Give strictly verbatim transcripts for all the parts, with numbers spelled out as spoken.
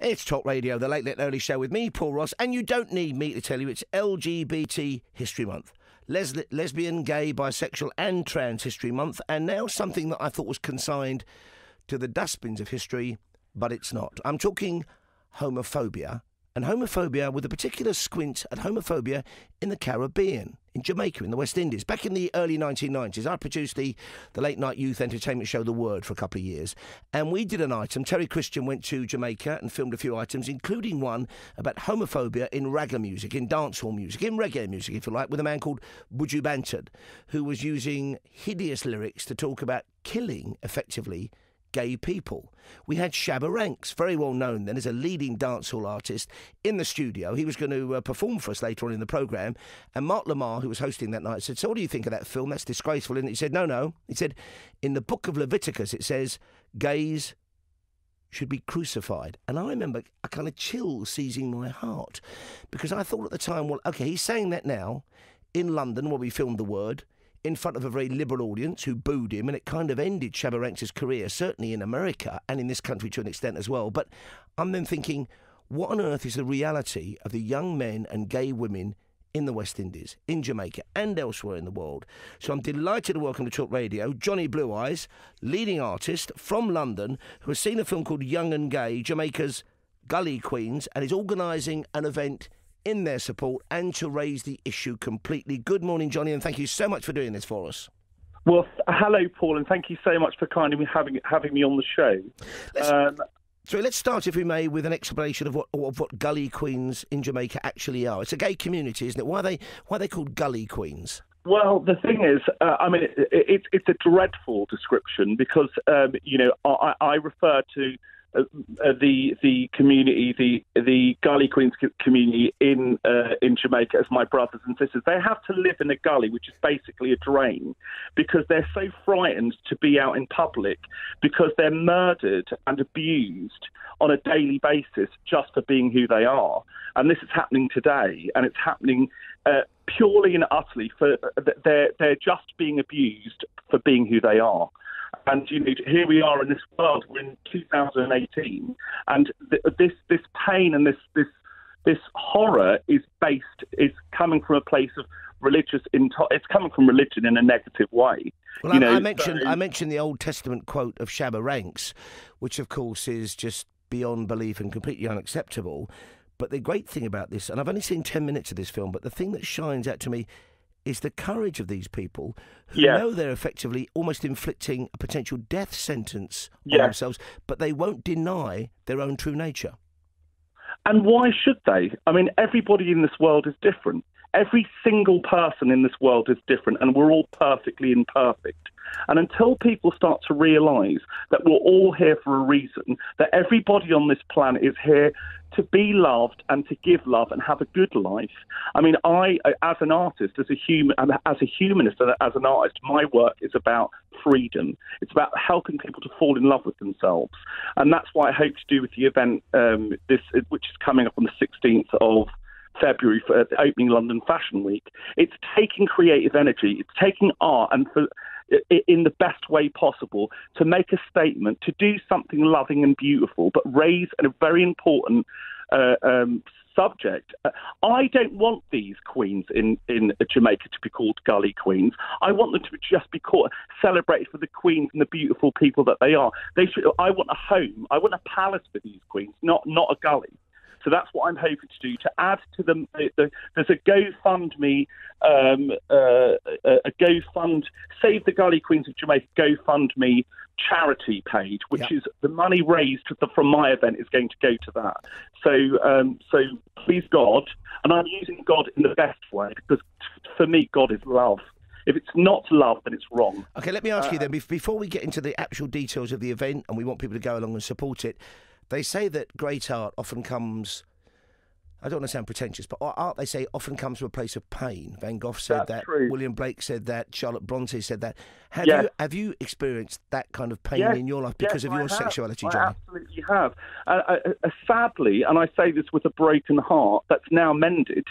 It's Talk Radio, the Late Late Early Show with me, Paul Ross, and you don't need me to tell you it's L G B T History Month. Les- lesbian, gay, bisexual and trans history month, and now something that I thought was consigned to the dustbins of history, but it's not. I'm talking homophobia, and homophobia with a particular squint at homophobia in the Caribbean, in Jamaica, in the West Indies. Back in the early nineteen nineties, I produced the, the late-night youth entertainment show The Word for a couple of years, and we did an item. Terry Christian went to Jamaica and filmed a few items, including one about homophobia in ragga music, in dancehall music, in reggae music, if you like, with a man called Buju Banton, who was using hideous lyrics to talk about killing, effectively, gay people. We had Shabba Ranks, very well known then as a leading dancehall artist, in the studio. He was going to uh, perform for us later on in the programme, and Mark Lamar, who was hosting that night, said, "So what do you think of that film? That's disgraceful, isn't it?" He said, no, no. He said, in the book of Leviticus, it says, gays should be crucified. And I remember a kind of chill seizing my heart, because I thought at the time, well, OK, he's saying that now in London, where we filmed The Word, in front of a very liberal audience who booed him, and it kind of ended Shabba Ranks' career, certainly in America and in this country to an extent as well. But I'm then thinking, what on earth is the reality of the young men and gay women in the West Indies, in Jamaica and elsewhere in the world? So I'm delighted to welcome to Talk Radio Johnny Blueeyes, leading artist from London, who has seen a film called Young and Gay, Jamaica's Gully Queens, and is organising an event in their support and to raise the issue completely. Good morning, Johnny, and thank you so much for doing this for us. Well, hello, Paul, and thank you so much for kindly having having me on the show. Let's, um, so let's start, if we may, with an explanation of what of what Gully Queens in Jamaica actually are. It's a gay community, isn't it? Why are they why are they called Gully Queens? Well, the thing is, uh, I mean, it, it, it's a dreadful description because, um, you know, I, I refer to Uh, uh, the the community, the the Gully Queens community in uh, in Jamaica as my brothers and sisters. They have to live in a gully, which is basically a drain, because they're so frightened to be out in public because they're murdered and abused on a daily basis just for being who they are. And this is happening today, and it's happening uh, purely and utterly for they're they're just being abused for being who they are. And you know, here we are in this world. We're in two thousand eighteen, and th- this this pain and this this this horror is based is coming from a place of religious. Into- it's coming from religion in a negative way. Well, you I, know, I mentioned so... I mentioned the Old Testament quote of Shabba Ranks, which of course is just beyond belief and completely unacceptable. But the great thing about this, and I've only seen ten minutes of this film, but the thing that shines out to me is the courage of these people who yeah. know they're effectively almost inflicting a potential death sentence on yeah. themselves, but they won't deny their own true nature. And why should they? I mean, everybody in this world is different. Every single person in this world is different, and we're all perfectly imperfect. And until people start to realise that we're all here for a reason, that everybody on this planet is here to be loved and to give love and have a good life. I mean, I, as an artist, as a human, as a humanist, and as an artist, my work is about freedom. It's about helping people to fall in love with themselves, and that's what I hope to do with the event, um, this which is coming up on the sixteenth of February for the opening London Fashion Week. It's taking creative energy, it's taking art, and for in the best way possible to make a statement, to do something loving and beautiful, but raise a very important uh, um, subject. Uh, I don't want these queens in, in Jamaica to be called Gully Queens. I want them to just be called, celebrated for the queens and the beautiful people that they are. They should. I want a home. I want a palace for these queens, not not a gully. So that's what I'm hoping to do, to add to them. The, the, there's a GoFundMe, um, uh, a, a GoFund, Save the Gully Queens of Jamaica GoFundMe charity page, which yep. is the money raised from my event is going to go to that. So, um, so please God, and I'm using God in the best way, because for me, God is love. If it's not love, then it's wrong. Okay, let me ask uh, you then, before we get into the actual details of the event, and we want people to go along and support it, they say that great art often comes, I don't want to sound pretentious, but art, they say, often comes from a place of pain. Van Gogh said That's that, true. William Blake said that, Charlotte Bronte said that. Have yes. you have you experienced that kind of pain yes. in your life because yes, of your I have. sexuality, I Johnny? absolutely have. Uh, uh, uh, sadly, and I say this with a broken heart, that's now mended.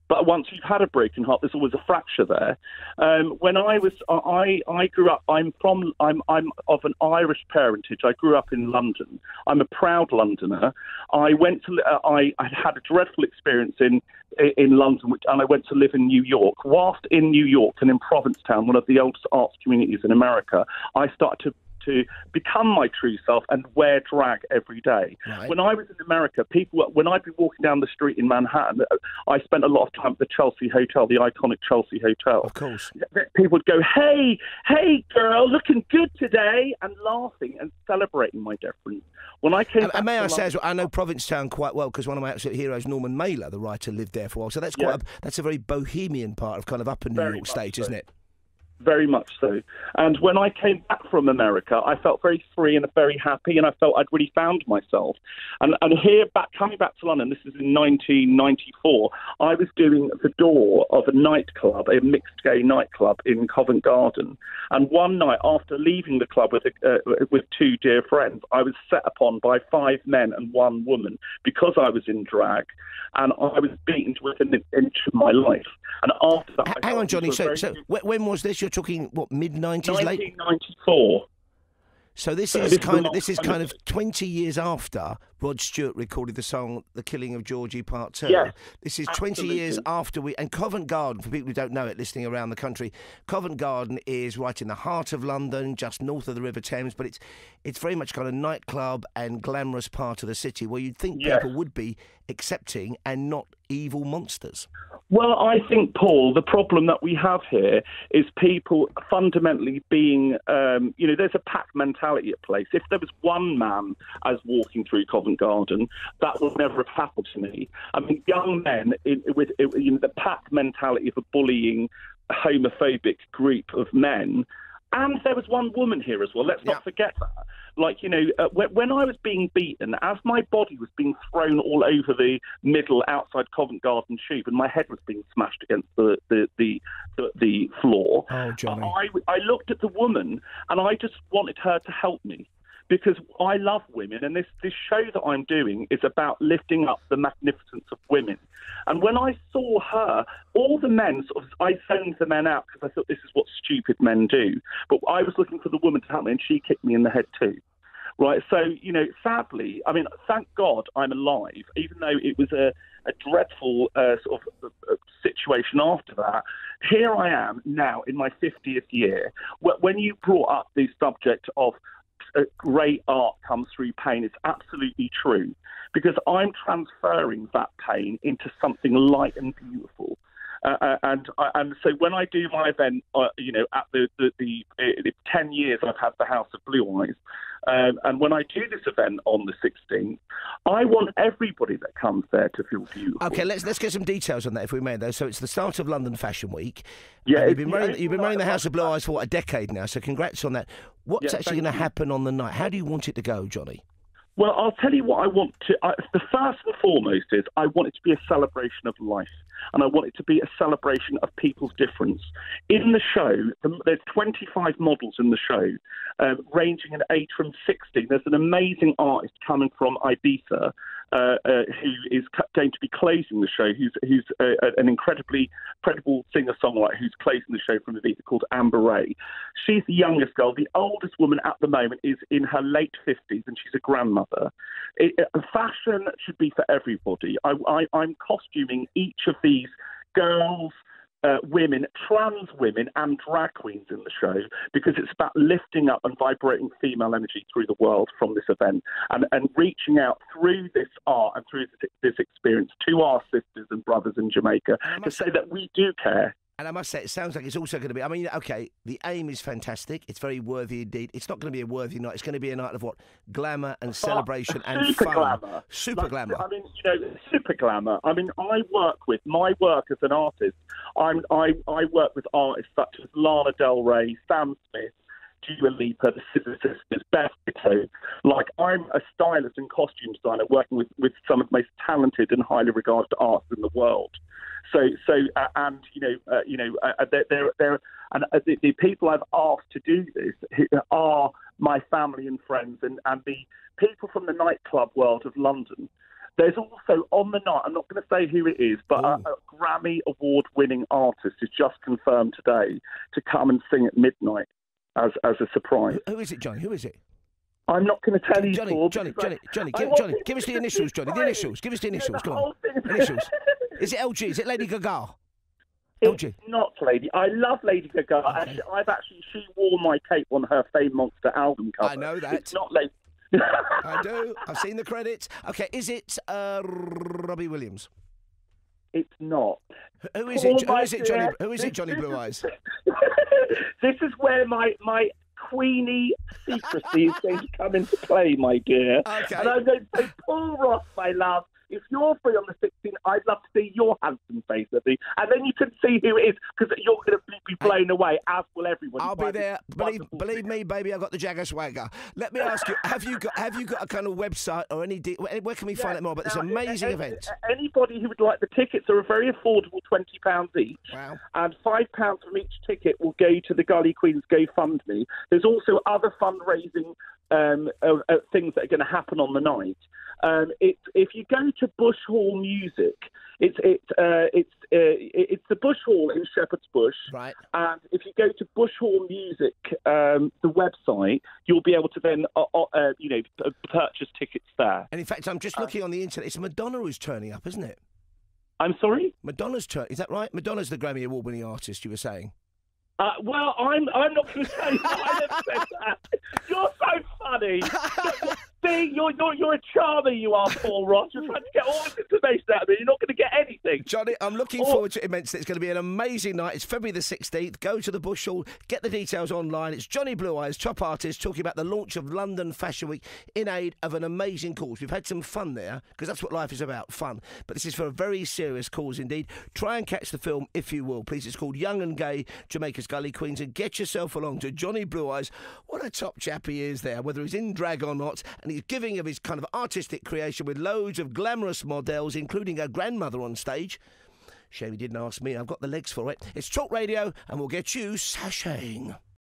But once you've had a broken heart, there's always a fracture there. Um, when I was, I, I grew up. I'm from. I'm, I'm of an Irish parentage. I grew up in London. I'm a proud Londoner. I went to. Uh, I, I had a dreadful experience in in London, which, and I went to live in New York. Whilst in New York and in Provincetown, one of the oldest arts communities in America, I started to. to become my true self and wear drag every day. Right. When I was in America, people, when I'd be walking down the street in Manhattan, I spent a lot of time at the Chelsea Hotel, the iconic Chelsea Hotel. Of course. People would go, hey, hey, girl, looking good today, and laughing and celebrating my difference. When I came and, back and may I London, say, as well, I know Provincetown quite well because one of my absolute heroes, Norman Mailer, the writer, lived there for a while. So that's quite yeah. a, that's a very bohemian part of kind of upper New Very York state, so. Isn't it? Very much so. And when I came back from America, I felt very free and very happy, and I felt I'd really found myself. And, and here, back coming back to London, this is in nineteen ninety-four, I was doing the door of a nightclub, a mixed gay nightclub in Covent Garden. And one night, after leaving the club with a, uh, with two dear friends, I was set upon by five men and one woman because I was in drag, and I was beaten within an inch of my life. And after that, H- hang on, Johnny. So, so when was this? You're talking what, mid nineties, late nineteen ninety-four. So this so is this kind is of this is kind of twenty years after Rod Stewart recorded the song "The Killing of Georgie" Part Two. Yes, this is absolutely. twenty years after we and Covent Garden. For people who don't know it, listening around the country, Covent Garden is right in the heart of London, just north of the River Thames. But it's it's very much kind of nightclub and glamorous part of the city where you'd think yes. people would be accepting and not evil monsters. Well, I think, Paul, the problem that we have here is people fundamentally being, um, you know, there's a pack mentality at place. If there was one man as walking through Covent Garden, that would never have happened to me. I mean, young men in, with you know, the pack mentality of a bullying, homophobic group of men. And there was one woman here as well. Let's not yeah. forget that. Like, you know, uh, when, when I was being beaten, as my body was being thrown all over the middle outside Covent Garden Tube and my head was being smashed against the, the, the, the, the floor, oh, Johnny. I, I looked at the woman and I just wanted her to help me. Because I love women, and this, this show that I'm doing is about lifting up the magnificence of women. And when I saw her, all the men, sort of, I zoned the men out because I thought this is what stupid men do. But I was looking for the woman to help me, and she kicked me in the head too. Right, so, you know, sadly, I mean, thank God I'm alive, even though it was a, a dreadful uh, sort of uh, situation after that. Here I am now in my fiftieth year. When you brought up the subject of Uh, great art comes through pain, it's absolutely true, because I'm transferring that pain into something light and beautiful. Uh, and and so when I do my event, uh, you know, at the the, the uh, ten years I've had the House of Blueeyes, um, and when I do this event on the sixteenth, I want everybody that comes there to feel beautiful. Okay, let's let's get some details on that if we may, though. So it's the start of London Fashion Week. Yeah, you've been running you've been running the House of Blueeyes for what, a decade now. So congrats on that. What's yeah, actually going to happen on the night? How do you want it to go, Johnny? Well, I'll tell you what I want to... I, the first and foremost is I want it to be a celebration of life, and I want it to be a celebration of people's difference. In the show, there's twenty-five models in the show, uh, ranging in age from sixty. There's an amazing artist coming from Ibiza, uh, uh, who is going to be closing the show, who's, who's uh, an incredibly credible singer-songwriter who's closing the show from Ibiza, called Amber Ray. She's the youngest girl. The oldest woman at the moment is in her late fifties, and she's a grandmother. It, uh, fashion should be for everybody. I, I, I'm costuming each of these girls, uh, women, trans women and drag queens in the show, because it's about lifting up and vibrating female energy through the world from this event, and, and reaching out through this art and through this, this experience to our sisters and brothers in Jamaica to say that we do care. And I must say, it sounds like it's also going to be... I mean, OK, the aim is fantastic. It's very worthy indeed. It's not going to be a worthy night. It's going to be a night of what? Glamour and celebration oh, and super fun. Glamour. Super like, glamour. I mean, you know, super glamour. I mean, I work with... My work as an artist, I'm, I, I work with artists such as Lana Del Rey, Sam Smith, Dua Lipa, the Scissor Sisters, Beth Ditto. Like, I'm a stylist and costume designer working with, with some of the most talented and highly regarded artists in the world. So, so, uh, and you know, uh, you know, uh, there, there, there, and uh, the, the people I've asked to do this are my family and friends, and, and the people from the nightclub world of London. There's also, on the night, I'm not going to say who it is, but a, a Grammy Award-winning artist is just confirmed today to come and sing at midnight as, as a surprise. Who, who is it, Johnny? Who is it? I'm not going to tell you, Johnny, Paul, Johnny, Johnny, Johnny, I, give, I Johnny, give us the initials, Johnny, the initials. Give us the initials, come on. Initials. Is it L G? Is it Lady Gaga? It's L G. not Lady. I love Lady Gaga. Okay. Actually, I've actually, she wore my cape on her Fame Monster album cover. I know that. It's not Lady. I do. I've seen the credits. Okay, is it uh, Robbie Williams? It's not. Who is Paul, it? Who is it, Johnny? dear, Who is it, Johnny Blue Eyes? This is where my my Queenie secrecy is going to come into play, my dear. Okay. And I'm going to say, Paul Ross, my love, if you're free on the sixteenth, I'd love to see your handsome face at me, and then you can see who it is, because you're going to be blown away, as will everyone. I'll be there. Believe, believe me, baby, I've got the Jagger swagger. Let me ask you: Have you got have you got a kind of website or any? De- where can we find Yeah, out more about this now, amazing a- a- event? Anybody who would like the tickets are a very affordable twenty pounds each. Wow. And five pounds from each ticket will go to the Gully Queens GoFundMe. There's also other fundraising um, uh, uh, things that are going to happen on the night. Um, it, if you go to Bush Hall Music, it's it, uh, it's uh, it's the Bush Hall in Shepherd's Bush. Right. And if you go to Bush Hall Music, um, the website, you'll be able to then uh, uh, you know p- purchase tickets there. And in fact, I'm just looking on the internet. It's Madonna who's turning up, isn't it? I'm sorry? Madonna's turn. Is that right? Madonna's the Grammy Award-winning artist. You were saying. Uh, well, I'm I'm not going to say that. I never said that. You're so funny. See, you're, you're, you're a charmer, you are, Paul Ross. You're trying to get all this information out of me. You're not going to get anything. Johnny, I'm looking Oh. forward to it immensely. It's going to be an amazing night. It's February the sixteenth. Go to the Bush Hall. Get the details online. It's Johnny Blue Eyes, top artist, talking about the launch of London Fashion Week in aid of an amazing cause. We've had some fun there, because that's what life is about, fun. But this is for a very serious cause indeed. Try and catch the film if you will, please. It's called Young and Gay, Jamaica's Gully Queens, and get yourself along to Johnny Blue Eyes. What a top chap he is there, whether he's in drag or not, and he's giving of his kind of artistic creation with loads of glamorous models, including her grandmother on stage. Shame he didn't ask me. I've got the legs for it. It's Talk Radio, and we'll get you sashaying.